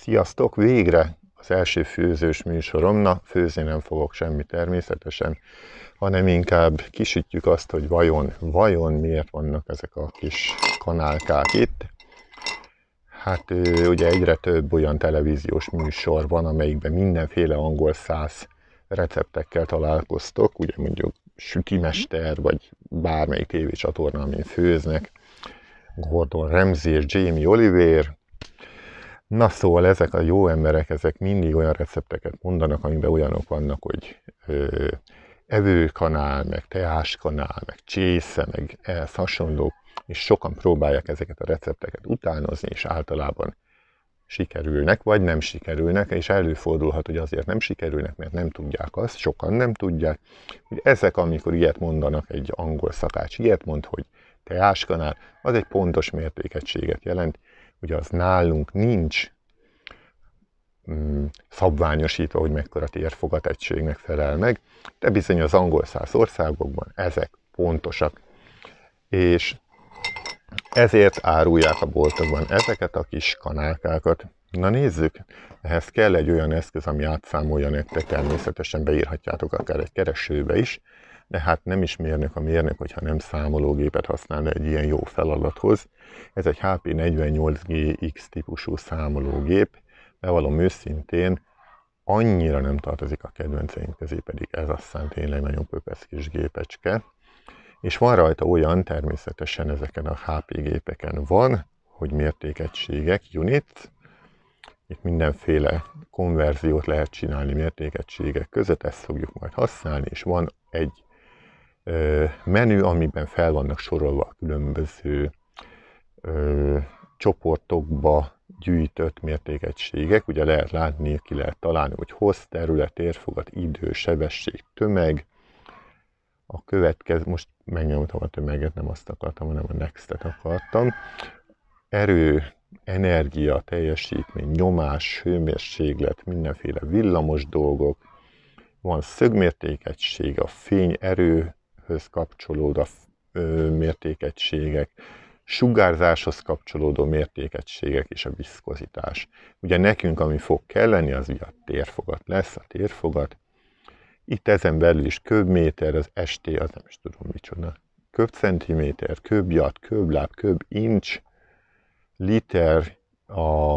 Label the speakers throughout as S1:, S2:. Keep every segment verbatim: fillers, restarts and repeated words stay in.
S1: Sziasztok! Végre az első főzős műsorom. Na, főzni nem fogok semmit természetesen, hanem inkább kisütjük azt, hogy vajon, vajon miért vannak ezek a kis kanálkák itt. Hát ugye egyre több olyan televíziós műsor van, amelyikben mindenféle angol száz receptekkel találkoztok, ugye mondjuk sütimester, vagy bármelyik tévécsatorna, amin főznek, Gordon Ramsay és Jamie Oliver. Na szóval ezek a jó emberek, ezek mindig olyan recepteket mondanak, amiben olyanok vannak, hogy ö, evőkanál, meg teáskanál, meg csésze, meg ehhez hasonlók, és sokan próbálják ezeket a recepteket utánozni, és általában sikerülnek, vagy nem sikerülnek, és előfordulhat, hogy azért nem sikerülnek, mert nem tudják azt, sokan nem tudják, hogy ezek, amikor ilyet mondanak, egy angol szakács ilyet mond, hogy teáskanál, az egy pontos mértékegységet jelent, ugye az nálunk nincs mm, szabványosítva, hogy mekkora térfogat egységnek felel meg, de bizony az angol száz országokban ezek pontosak, és ezért árulják a boltokban ezeket a kis kanálkákat. Na nézzük, ehhez kell egy olyan eszköz, ami átszámolja nektek, természetesen beírhatjátok akár egy keresőbe is, de hát nem is mérnök a mérnök, hogyha nem számológépet használna egy ilyen jó feladathoz. Ez egy há pé negyvennyolc gé iksz típusú számológép, bevallom őszintén, annyira nem tartozik a kedvenceim közé, pedig ez aztán tényleg nagyon pöpesz kis gépecske. És van rajta olyan, természetesen ezeken a há pé gépeken van, hogy mértékegységek, unit. Itt mindenféle konverziót lehet csinálni mértékegységek között, ezt fogjuk majd használni, és van egy ö, menü, amiben fel vannak sorolva a különböző ö, csoportokba gyűjtött mértékegységek. Ugye lehet látni, ki lehet találni, hogy hossz, terület, térfogat, idő, sebesség, tömeg. A következő, most megnyomtam a tömeget, nem azt akartam, hanem a next-et akartam. Erő, energia, teljesítmény, nyomás, hőmérséklet, mindenféle villamos dolgok. Van szögmértékegység, a fény erőhöz kapcsolódó mértékegységek, sugárzáshoz kapcsolódó mértékegységek és a viszkozitás. Ugye nekünk, ami fog kelleni, az ugye a térfogat lesz, a térfogat. Itt ezen belül is köbméter, az esté, az nem is tudom micsoda. Köbcentiméter, köbjat, köbláb, köb inch, liter, a...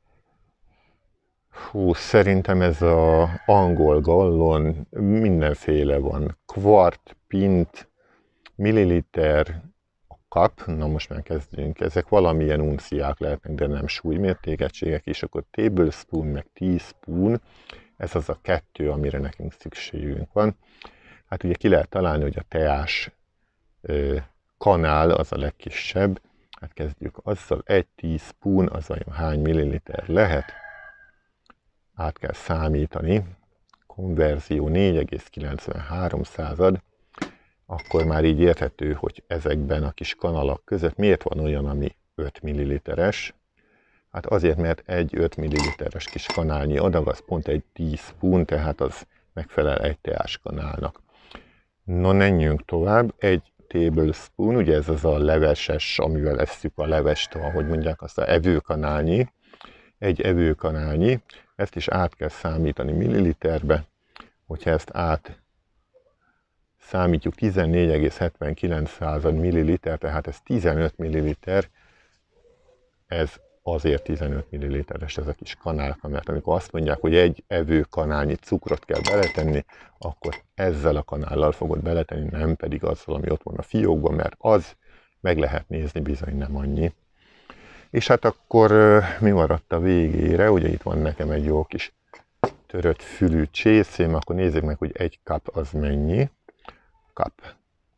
S1: Hú, szerintem ez a angol gallon, mindenféle van. Kvart, pint, milliliter, a kap, na most már kezdjünk. Ezek valamilyen unciák lehetnek, de nem súlymértékegységek, és akkor tablespoon, meg teaspoon. Ez az a kettő, amire nekünk szükségünk van. Hát ugye ki lehet találni, hogy a teás ö, kanál az a legkisebb. Hát kezdjük azzal, egy teaspoon, az vajon hány milliliter lehet. Át kell számítani. Konverzió négy egész kilencvenhárom század. Akkor már így érthető, hogy ezekben a kis kanalak között miért van olyan, ami öt milliliteres. Hát azért, mert egy öt milliliteres kis kanálnyi adag, az pont egy teaspoon, tehát az megfelel egy teáskanálnak. Na, menjünk tovább. Egy tablespoon, ugye ez az a leveses, amivel esszük a levest, ahogy mondják, azt a evőkanálnyi. Egy evőkanálnyi, ezt is át kell számítani milliliterbe. Hogyha ezt át számítjuk tizennégy egész hetvenkilenc milliliter, tehát ez tizenöt milliliter, ez azért tizenöt milliliteres ez a kis kanálka, mert amikor azt mondják, hogy egy evőkanálnyi cukrot kell beletenni, akkor ezzel a kanállal fogod beletenni, nem pedig azzal, ami ott van a fiókban, mert az meg lehet nézni, bizony nem annyi. És hát akkor mi maradt a végére? Ugye itt van nekem egy jó kis törött fülű csészém, akkor nézzük meg, hogy egy kap az mennyi. Kap.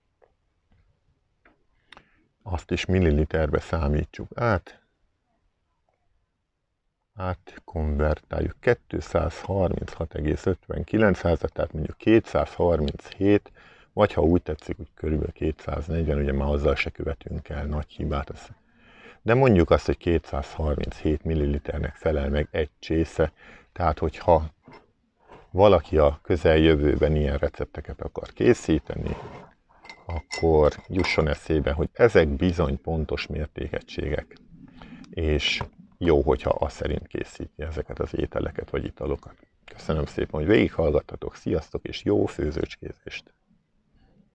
S1: Azt is milliliterbe számítsuk át. Átkonvertáljuk kétszázharminchat egész ötvenkilenc, tehát mondjuk kétszázharminchét, vagy ha úgy tetszik, hogy körülbelül kétszáznegyven, ugye már azzal se követünk el nagy hibát. De mondjuk azt, hogy kétszázharminchét milliliternek felel meg egy csésze, tehát hogyha valaki a közeljövőben ilyen recepteket akar készíteni, akkor jusson eszébe, hogy ezek bizony pontos mértékegységek. És jó, hogyha azt szerint készíti ezeket az ételeket vagy italokat. Köszönöm szépen, hogy végighallgattatok, sziasztok, és jó főzőcskézést!